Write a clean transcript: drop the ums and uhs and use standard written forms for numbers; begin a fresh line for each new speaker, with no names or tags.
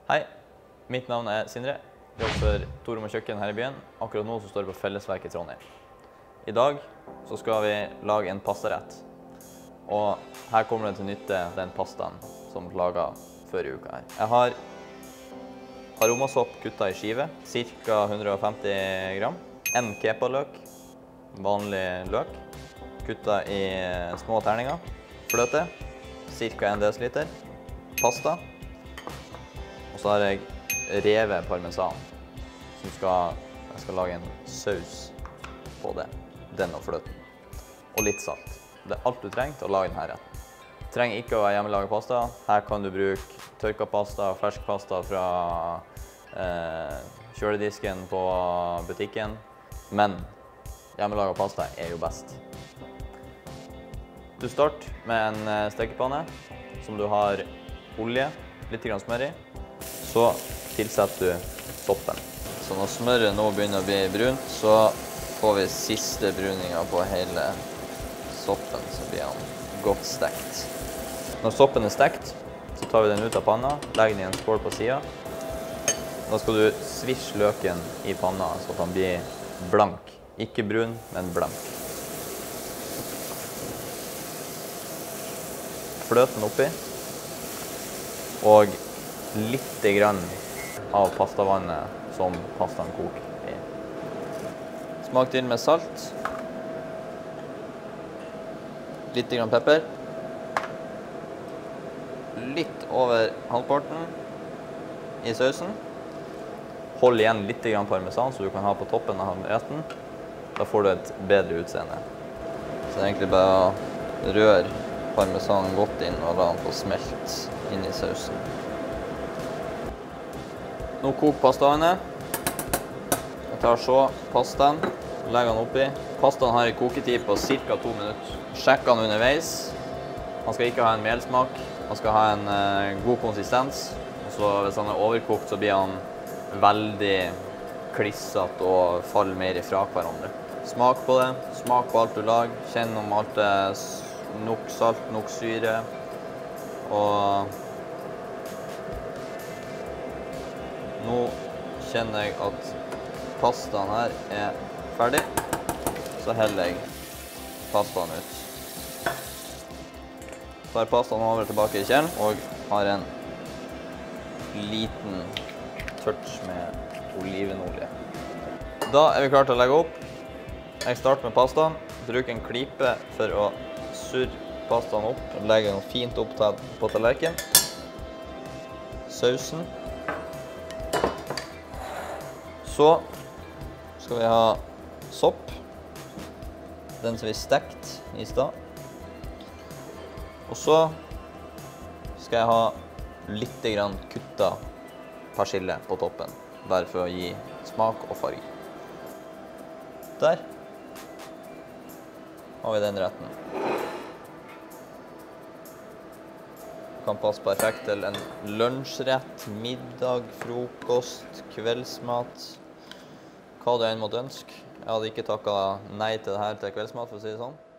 Hei, mitt navn er Sindre. Jeg jobber for Torom og kjøkken her i byen. Akkurat nå så står jeg på Fellesverket i Trondheim. I dag så skal vi lage en pastarett. Og her kommer det til nytte den pastaen som ble laget før i uka her. Jeg har aromasopp kuttet i skive, ca. 150 gram. En kepaløk, vanlig løk, kuttet i små terninger. Fløte, ca. 1 dl. Pasta. Og så har jeg revet parmesan, som jeg skal lage en saus på det, den og fløten. Og litt salt. Det er alt du trenger til å lage denne retten. Du trenger ikke å være hjemmelaget pasta. Her kan du bruke tørka pasta, fersk pasta fra kjøledisken på butikken. Men hjemmelaget pasta er jo best. Du starter med en stekepanne som du har olje, litt smør i. Så tilsetter du soppen. Så når smøret nå begynner å bli brunt, så får vi siste bruningen på hele soppen, så blir den godt stekt. Når soppen er stekt, så tar vi den ut av panna, legger den i en skål på siden. Da skal du svisje løken i panna, så at den blir blank. Ikke brun, men blank. Fløten oppi, og litt grann av pastavannet som pastaen koker i. Smak til med salt. Litt grann pepper. Litt over halvparten i sausen. Hold igjen litt grann parmesan, så du kan ha på toppen av retten. Da får du et bedre utseende. Så det er egentlig bare å røre parmesanen godt inn og la den få smelt inn i sausen. Nå koker pastavannet. Jeg tar så pastaen, legger den oppi. Pastaen har en koketid på ca. 2 minutter. Sjekk den underveis. Man skal ikke ha en melsmak. Man skal ha en god konsistens. Og så hvis den er overkokt, så blir den veldig klissete og faller mer ifra hverandre. Smak på det. Smak på alt du lager. Kjenn om alt er nok salt, nok syre. Og nå kjenner jeg at pastaen her er ferdig, så heller jeg pastaen ut. Så tar pastaen over tilbake i kjelen, og har en liten touch med olivenolje. Da er vi klare til å legge opp. Jeg starter med pastaen, bruker en klype for å surre pastaen opp, legge den fint opp på tallerken. Sausen. Så skal vi ha sopp, den som vi stekt i stad. Og så skal jeg ha litt grann kuttet persille på toppen, bare for å gi smak og farge. Der har vi den retten. Kan passe perfekt til en lunsjrett, middag, frokost, kveldsmat. Hva du enn måtte ønske. Jeg hadde ikke takket nei til dette til kveldsmat, for å si det sånn.